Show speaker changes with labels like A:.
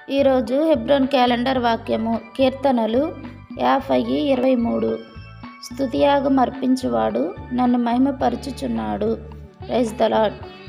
A: ఈరోజు హెబ్రోన్ క్యాలెండర్ వాక్యము కీర్తనలు 50:23. స్తుతియాగం అర్పించువాడు నన్ను మహిమపరచుచున్నాడు. Praise the lord.